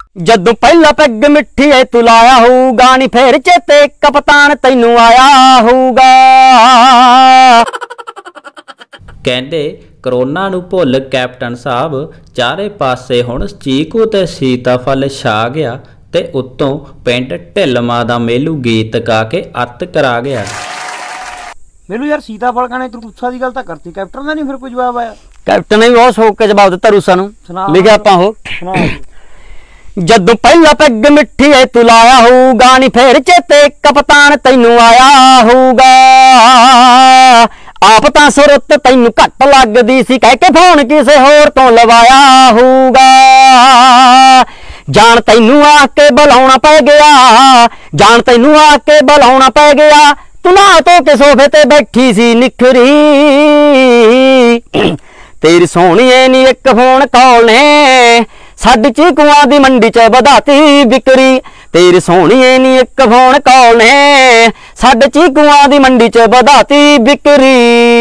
जदों पहला पैग मिठी है तू लाया होगा नी फिर चेते कप्तान तैनू आया होगा। कहंदे करोना नूं भुल कैप्टन साहब चारे पासे हुण चीकू ते सीताफल छा गया ते उत्तों पिंड ढिल्लमां दा मेलू गीत गा के अत करा गया। मेलू यार सीताफल खाने तू रूसा दी गल तां करती, कैप्टन दा नहीं फिर कोई जवाब आया? कैप्टन ने भी बहुत सोच के जवाब दिता रूसा नूं, लिखिआ आपां हो जदों पहला पैग मिठी है तू लाया होगा नी फिर चेते कप्तान तैनू आया होगा। आप तां सुरत तैनू घट लगदी सी कह के फोन किसे होर तो लवाया होगा। जान तैनू आके बुलाउणा पै गया, जान तैनू आके बुलाउणा पै गया। तू ना तो के सोफे ते बैठी सी निखरी तेरी सोहणीए नी एक फोन कॉल ने साडी चीकुआं दी मंडी च वधाती बिक्री। तेरी सोहणीए नी एक फोन कॉल ने साडे चीकुआं दी मंडी च वधाती बिक्री।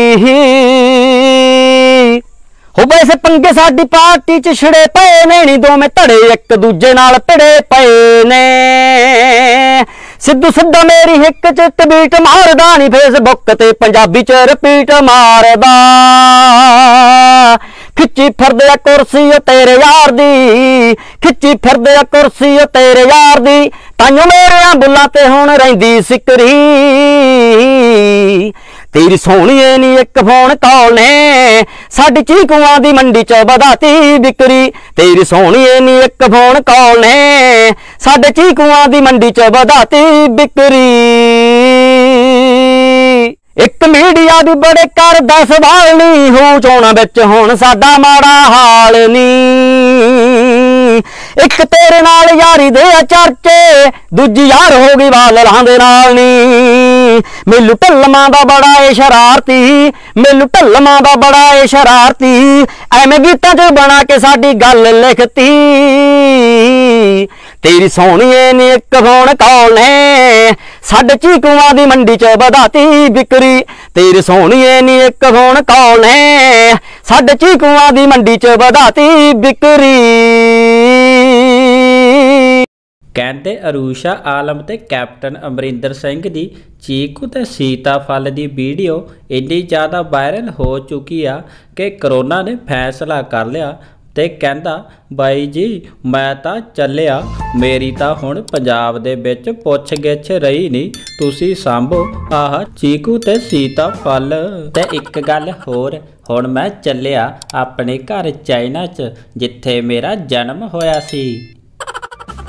हो वैसे पंगे साडी पार्टी च छिड़े पे ने नी दोवें धड़े एक दूजे नाल भिड़े पे ने। सिद्धू सिद्धा मेरी हिक च ट्वीट मारदा नी फेसबुक ते पंजाबी च रिपीट मारदा। खिच्ची फिरदे कुर्सी तेरे यार दी, खिच्ची फिरदे कुर्सी तेरे यार दी। ताइयों मेरे बुल्लां ते हुण रहिंदी सिकरी। तेरी सोहणीए नी एक फोन कॉल ने साडी चीकुआं दी मंडी च वधाती बिक्री। तेरी सोहणीए नी एक फोन कॉल ने साडे चीकुआं दी मंडी च वधाती बिक्री। एक मीडिया भी बड़े करदा सवाल नी हो चोणां विच हुण साडा माड़ा हाल नी। एक तेरे नाल यारी दे चर्चे दूजी यार हो गई वालरां दे नाल नी। मेलू ढिल्लमां दा बड़ा ए शरारती, मेलू ढिल्लमां दा बड़ा ए शरारती। एवें गीतां च बना के साडी गल लिखती। तेरी सोहणीए नी एक फोन कॉल ने साडे चीकुआं दी मंडी च वधाती बिक्री। तेरी सोहणीए नी एक फोन कॉल ने साडे चीकुआं दी मंडी च वधाती बिक्री। कहते अरूषा आलम ते कैप्टन अमरिंदर सिंह दी चीकू ते सीताफल दी वीडियो इन्नी ज़्यादा वायरल हो चुकी आ कि करोना ने फैसला कर लिया ते कहंदा बाई जी मैं तां चलिया, मेरी तां हुण पंजाब दे विच पुछ गिछ रही नहीं, तुसी सांभो आह चीकू ते सीताफल। ते एक गल होर, हुण मैं चलिया अपने घर चाइना च जिथे मेरा जन्म होया सी।